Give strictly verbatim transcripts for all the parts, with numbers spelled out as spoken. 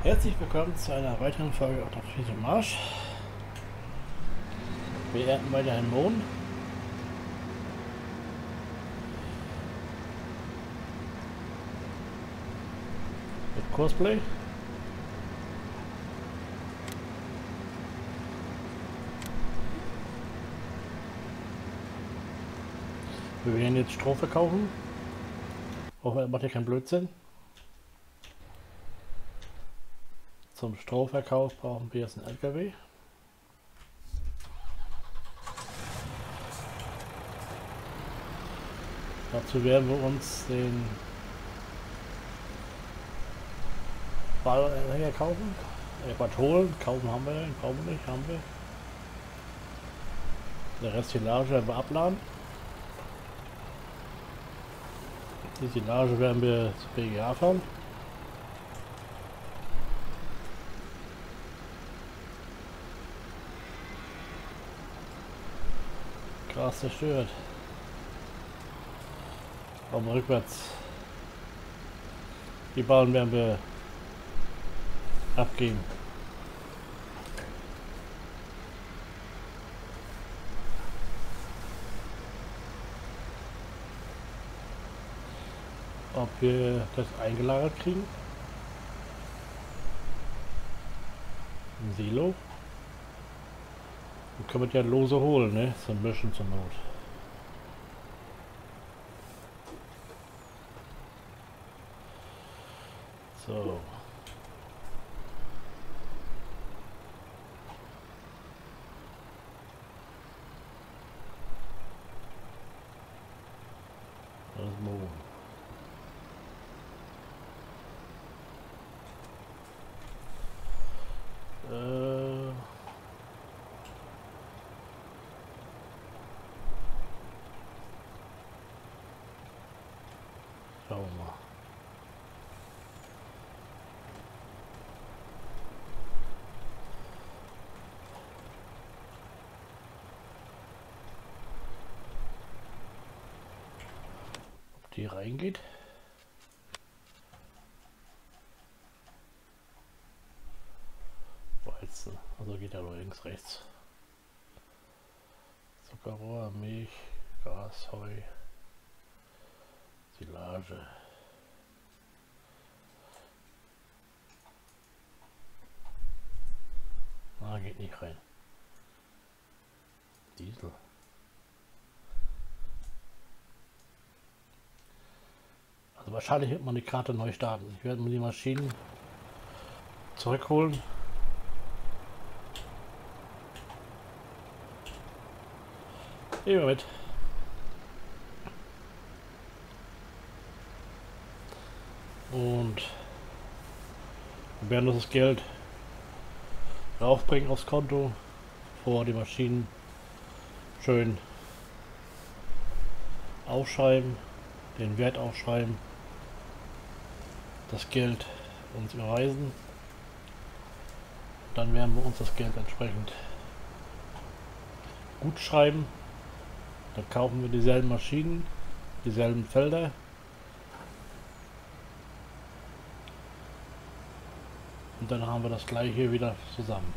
Herzlich willkommen zu einer weiteren Folge auf der Friese Marsch. Wir ernten weiterhin Mohn. Mit Cosplay. Wir werden jetzt Stroh verkaufen. Hoffen, er macht hier keinen Blödsinn. Zum Strohverkauf brauchen wir jetzt einen L K W. Dazu werden wir uns den Ballanhänger kaufen. Äh, was holen. Kaufen haben wir den, brauchen wir nicht, haben wir. Der Rest Silage werden wir abladen. Die Silage werden wir zu B G A fahren. Gras zerstört. Kommen wir rückwärts. Die Ballen werden wir abgeben. Ob wir das eingelagert kriegen? Im Silo. Dann können wir ja lose holen, ne? Zum Mischen zur Not. So. Das ist Mohn. Äh. Schauen wir mal. Ob die reingeht. Weizen. Also geht ja nur links, rechts. Zuckerrohr, Milch, Gas, Heu, Silage. Ah, geht nicht rein. Diesel. Also wahrscheinlich wird man die Karte neu starten. Ich werde mir die Maschinen zurückholen. Nehmen wir mit. Und wir werden das Geld raufbringen aufs Konto, vor die Maschinen schön aufschreiben, den Wert aufschreiben, das Geld uns überweisen. Dann werden wir uns das Geld entsprechend gut schreiben. Dann kaufen wir dieselben Maschinen, dieselben Felder. Und dann haben wir das gleiche wieder zusammen.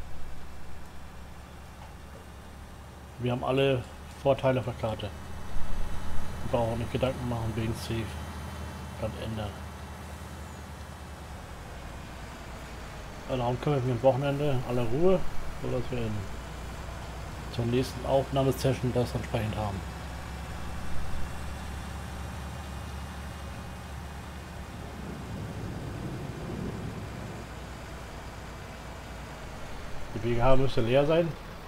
Wir haben alle Vorteile auf der Karte. Wir brauchen nicht Gedanken machen wegen Safe. Dann ändern. Dann können wir am Wochenende alle Ruhe, sodass wir in, zur nächsten Aufnahmesession das entsprechend haben. Die B G H müsste leer sein.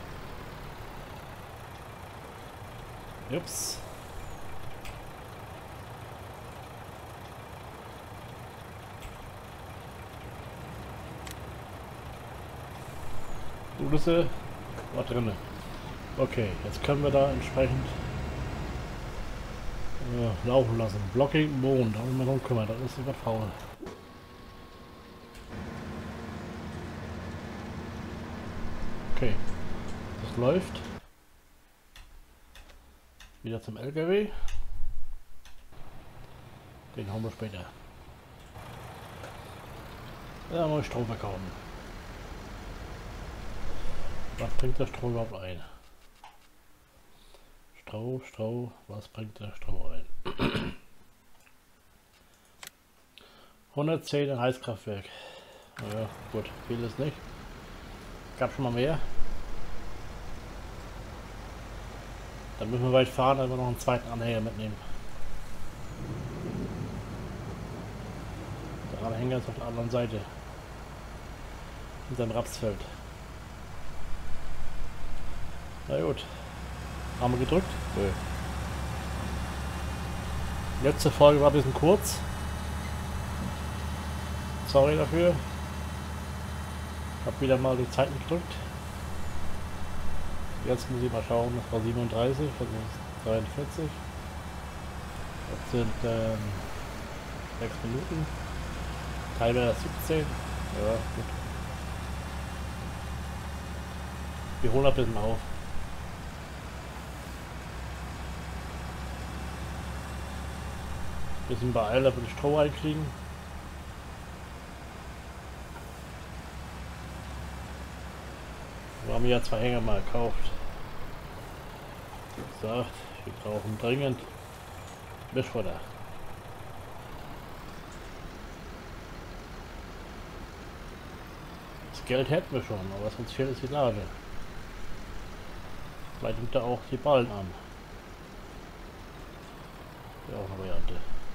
Ups. Ulisse war drin. Okay, jetzt können wir da entsprechend äh, laufen lassen. Blocking Mohn, da müssen wir drum kümmern, das ist etwas faul. Okay, das läuft. Wieder zum L K W. Den haben wir später. Ja, mal Strom verkaufen. Was bringt der Strom überhaupt ein? Stroh, Stroh, was bringt der Stroh ein? hundertzehn ein Heizkraftwerk. Ja, gut, viel ist nicht. Gab schon mal mehr. Dann müssen wir weit fahren, dann wir noch einen zweiten Anhänger mitnehmen. Der Anhänger ist auf der anderen Seite. In seinem Rapsfeld. Na gut. Haben wir gedrückt? Nö. Letzte Folge war ein bisschen kurz. Sorry dafür. Ich habe wieder mal die Zeiten gedrückt. Jetzt muss ich mal schauen, das war siebenunddreißig, das ist dreiundvierzig. Das sind ähm, sechs Minuten. Timer siebzehn. Ja, gut. Wir holen ein bisschen auf. Bisschen beeilen, damit wir Stroh reinkriegen. Wir haben ja zwei Hänger mal gekauft. Wie gesagt, wir brauchen dringend Mischfutter. Das Geld hätten wir schon, aber was uns fehlt, ist die Lage. Vielleicht nimmt er auch die Ballen an. Wäre auch eine Variante.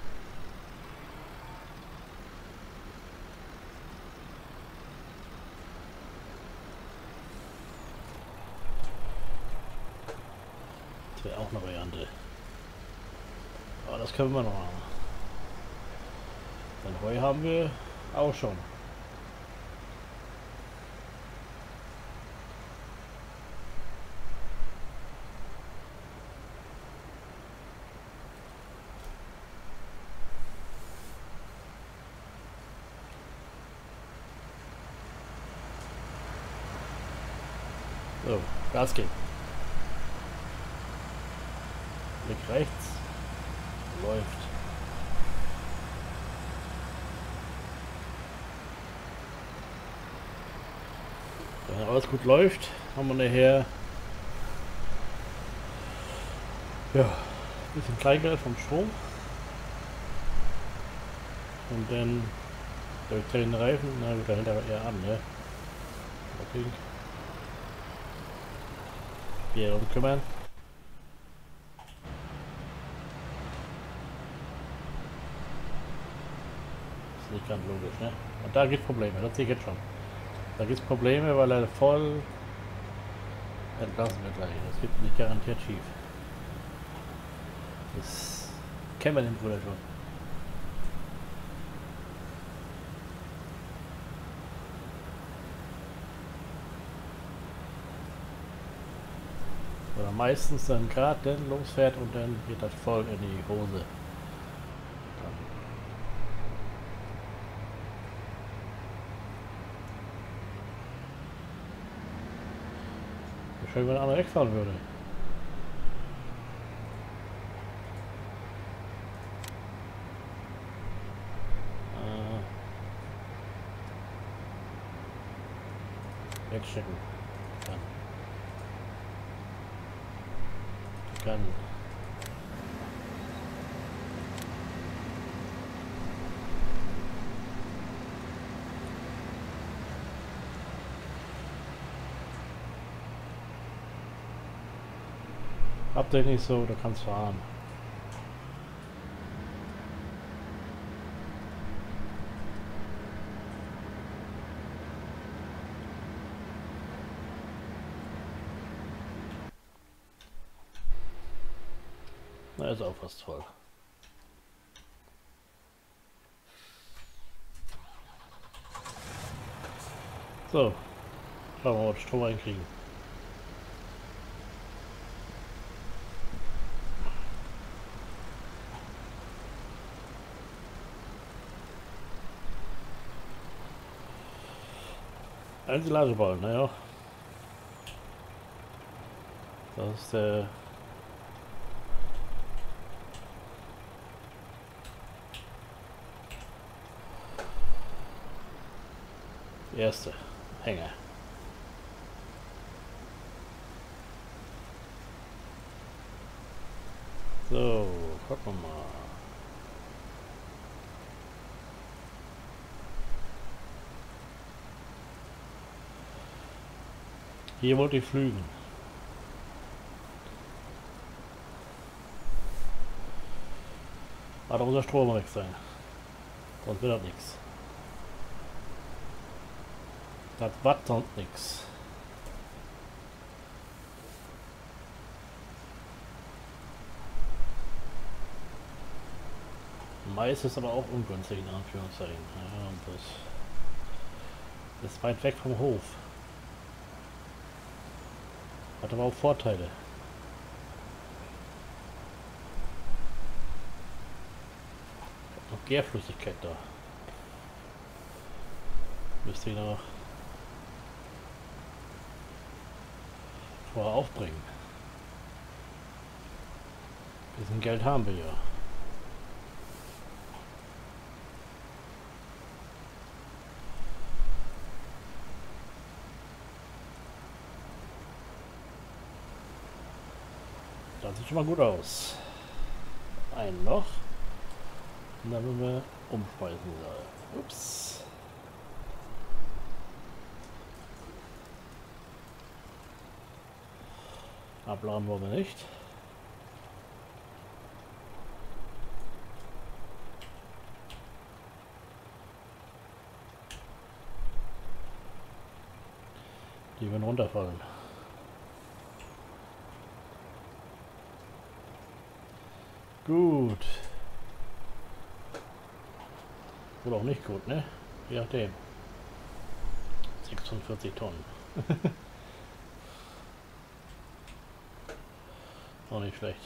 Das wäre auch eine Variante. Aber das können wir noch machen. Denn Heu haben wir auch schon. So, Gas geben. Blick rechts. Läuft. Wenn alles gut läuft, haben wir nachher ja, ein bisschen Kleingeld vom Strom. Und dann der kleinen Reifen, na gut, da hält er eher an, ne? Okay. Hier darum kümmern. Ist nicht ganz logisch, ne? Und da gibt es Probleme, das sehe ich jetzt schon. Da gibt es Probleme, weil er voll entlassen wird gleich. Das gibt nicht garantiert schief. Das kennen wir den Bruder schon. Oder meistens dann gerade dann losfährt und dann geht das voll in die Hose. Schön, wenn einer wegfahren würde. Äh, wegstecken. Kann. Kann. Habt ihr nicht so, du kannst fahren. Na, ist auch fast voll. So, schauen wir mal, ob wir Strom reinkriegen. Einzelladeball, naja. Das ist der Erste Hänger. So, gucken wir mal. Hier wollte ich flügen. Aber da muss der Strom weg sein. Sonst wird das nichts. Das war sonst nichts. Mais ist aber auch ungünstig in Anführungszeichen. Ja, und das ist weit weg vom Hof. Hat aber auch Vorteile. Noch Gärflüssigkeit da. Müsste ich noch vorher aufbringen. Ein bisschen Geld haben wir ja. Das sieht schon mal gut aus. Ein Loch. Und dann müssen wir umschmeißen. Ups. Abladen wollen wir nicht. Die werden runterfallen. Gut. Oder auch nicht gut, ne? Je nachdem. sechsundvierzig Tonnen. Auch nicht schlecht.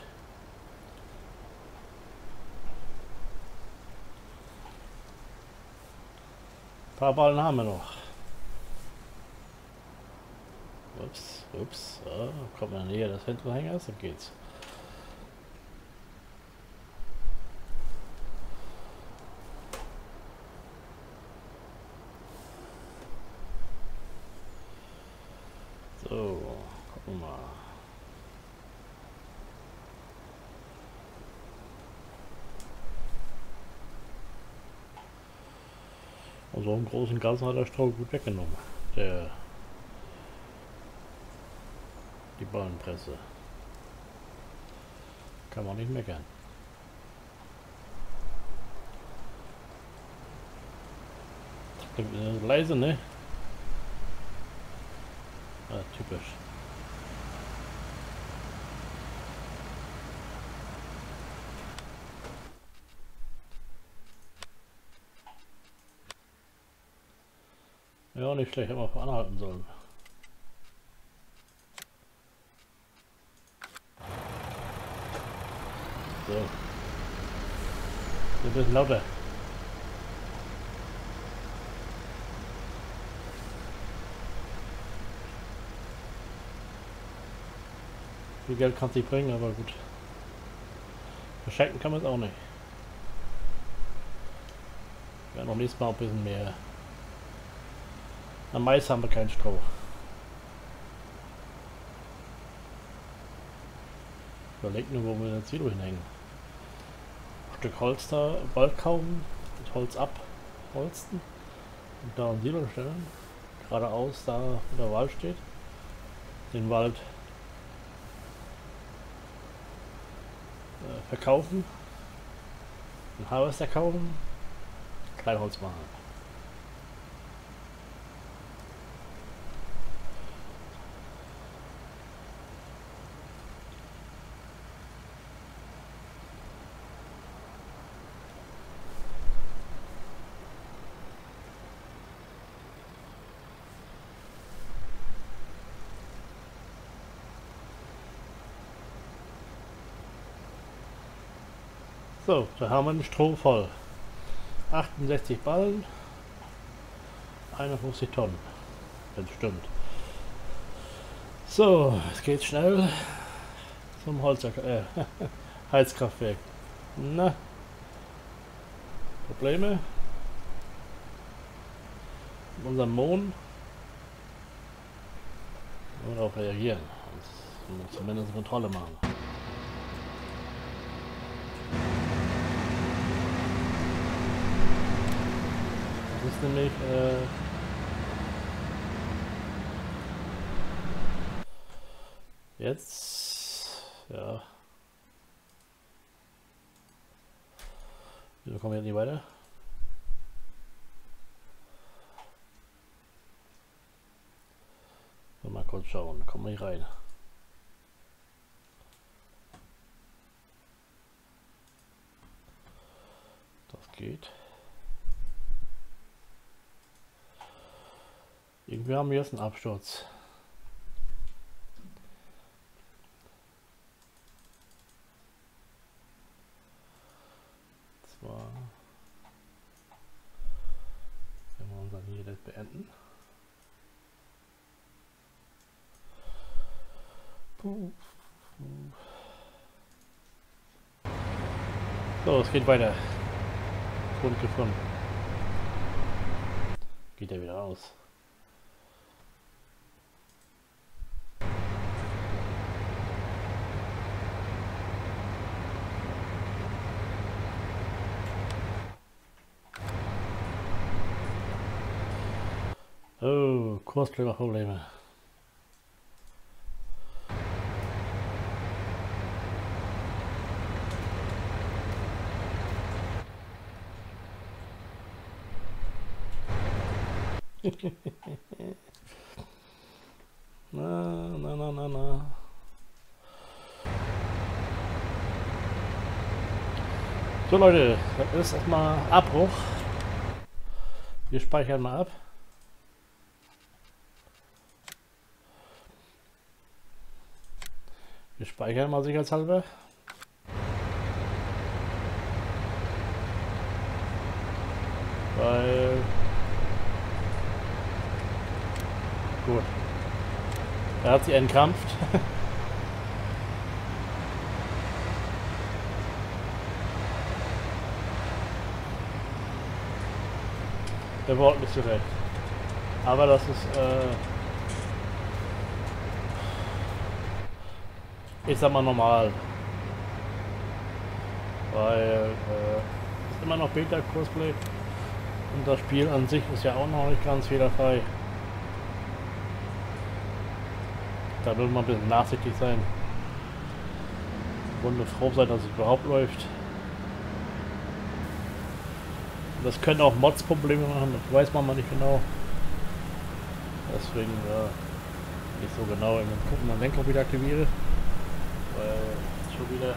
Ein paar Ballen haben wir noch. Ups, ups. So, kommt man näher des Hinterhängers, dann geht's. So, gucken wir mal. Und so einen großen Ganzen hat der Stroh gut weggenommen. Der die Ballenpresse. Kann man nicht meckern. Klingt leise, ne? Ah, typisch. Ja, nicht schlecht, hätte man anhalten sollen. So. Ein bisschen lauter. Viel Geld kann es nicht bringen, aber gut. Verschenken kann man es auch nicht. Wir werden noch nächstes Mal ein bisschen mehr. Am Mais haben wir keinen Stroh. Überlegt nur, wo wir das Silo hinhängen. Ein Stück Holz da bald kaufen, mit Holz abholzen und da ein Silo stellen. Geradeaus, da wo der Wald steht. Den Wald äh, verkaufen. Einen Harvester kaufen. Kleinholz machen. So, da haben wir den Stroh voll. achtundsechzig Ballen, einundfünfzig Tonnen, wenn es stimmt. So, es geht schnell zum Holz äh, Heizkraftwerk. Na, Probleme? unserem Mond und auch reagieren und zumindest eine Kontrolle machen. Das ist nämlich äh, jetzt ja. Wir kommen jetzt nicht weiter. Mal kurz schauen, kommen wir hier rein. Das geht. Irgendwie haben wir jetzt einen Absturz. Zwar wenn wir unseren hier das beenden. So, es geht weiter. Grund gefunden. Geht er wieder aus. Oh, Kursblöckerprobleme. na, na, na, na, na. So Leute, das ist erstmal Abbruch. Wir speichern mal ab. Wir speichern mal sicherheitshalber. Weil gut. Er hat sie entkrampft. Der Wort nicht so recht. Aber das ist, äh, ich sag mal normal. Weil, äh, ist immer noch Beta-Cosplay. Und das Spiel an sich ist ja auch noch nicht ganz fehlerfrei. Da will man ein bisschen nachsichtig sein. Und froh sein, dass es überhaupt läuft. Das können auch Mods Probleme machen, das weiß man mal nicht genau. Deswegen ja, nicht so genau in den gucken, man Lenker wieder aktiviere. Weil schon wieder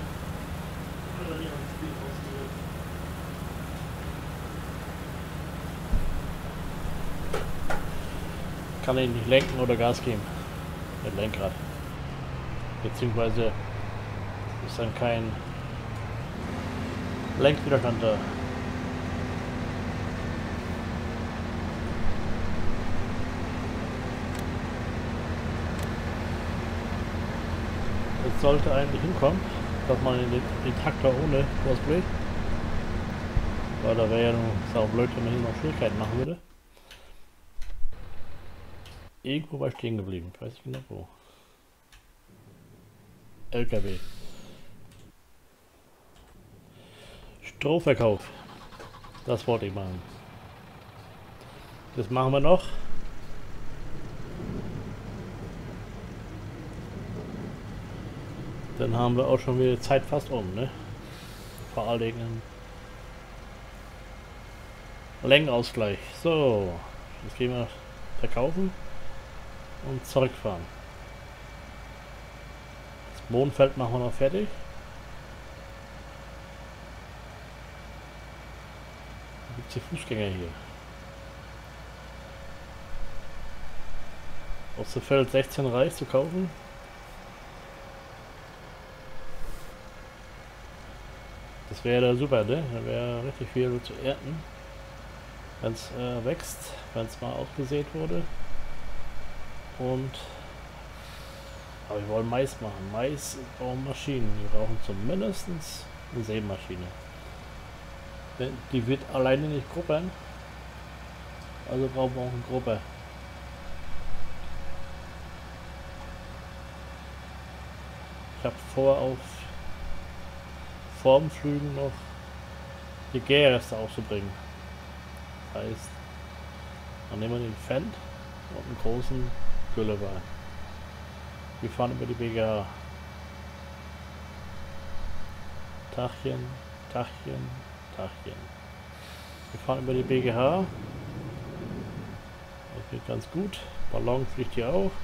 kann ich nicht lenken oder Gas geben mit Lenkrad. Beziehungsweise ist dann kein Lenkwiderstand da. Es sollte eigentlich hinkommen, dass man den, den Traktor ohne Cosplay, weil da wäre ja nur sau blöd, wenn man hier noch Schwierigkeiten machen würde. Irgendwo war ich stehen geblieben, ich weiß nicht genau wo. L K W. Strohverkauf. Das wollte ich machen. Das machen wir noch. Dann haben wir auch schon wieder Zeit fast um, ne? Vor allen Dingen Längenausgleich. So, jetzt gehen wir verkaufen und zurückfahren. Das Mondfeld machen wir noch fertig. Da gibt es die Fußgänger hier. Aus dem Feld sechzehn Reich zu kaufen. Das wäre super, ne? Da wäre richtig viel zu ernten, wenn es äh, wächst, wenn es mal ausgesät wurde. Und aber wir wollen Mais machen. Mais brauchen Maschinen. Die brauchen zumindest eine Sämaschine. Die wird alleine nicht gruppern. Also brauchen wir auch eine Gruppe. Ich habe vor, auf Formflügen noch die Gärreste aufzubringen. Das heißt, dann nehmen wir den Fendt und einen großen Güllewagen. Wir fahren über die B G H. Tachchen, Tachchen, Tachchen. Wir fahren über die B G H. Das geht ganz gut. Ballon fliegt hier auch.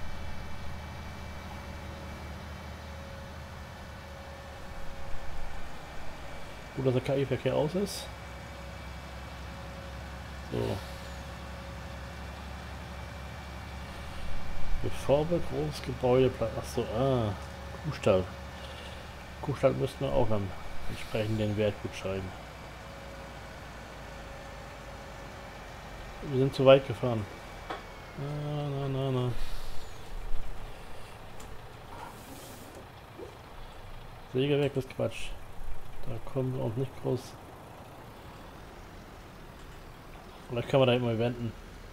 Gut, dass der K I-Verkehr aus ist. So. Bevor wir großes Gebäude planen. Achso, ah. Kuhstall. Kuhstall müssten wir auch dann entsprechend den Wert gut schreiben. Wir sind zu weit gefahren. Na, na, na, na. Sägewerk ist Quatsch. Da kommen wir auch nicht groß. Vielleicht kann man da immer wenden.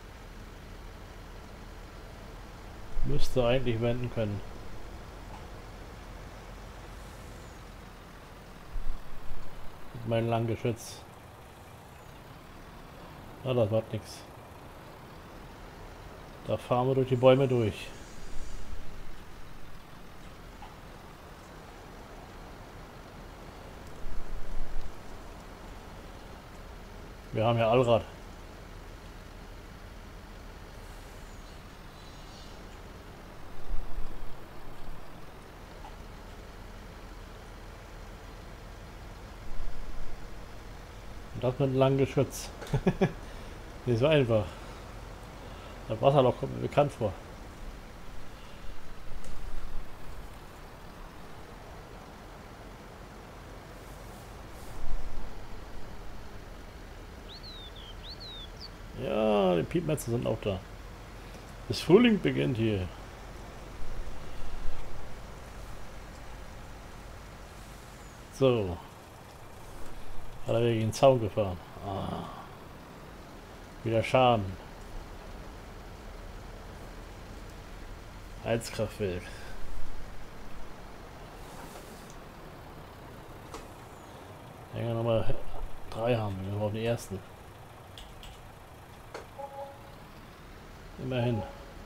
Müsste eigentlich wenden können. Mit meinem langen Geschütz. Ah, das war nichts. Da fahren wir durch die Bäume durch. Wir haben ja Allrad. Und das mit einem langen Geschütz. Nicht so einfach. Das Wasserloch kommt mir bekannt vor. Ja, die Piepmetze sind auch da. Das Frühling beginnt hier. So. Hat er gegen den Zaun gefahren. Ah. Wieder Schaden. Heizkraftwerk. Hänger Nummer drei haben wir, auf den ersten. Immerhin.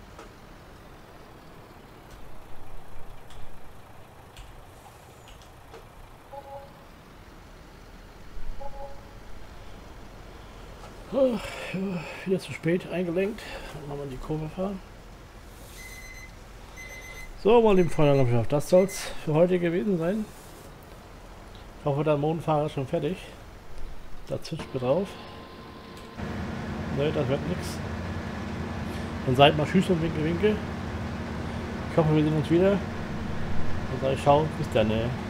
Oh, ja, wieder zu spät eingelenkt. Dann machen wir die Kurve fahren. So, meine lieben Freunde der Landschaft, das soll es für heute gewesen sein. Ich hoffe, der Mondfahrer ist schon fertig. Da zischt mir drauf. Ne, das wird nichts. Dann seid mal Tschüss und Winke, Winke. Ich hoffe, wir sehen uns wieder. Und sage ich ciao, bis dann.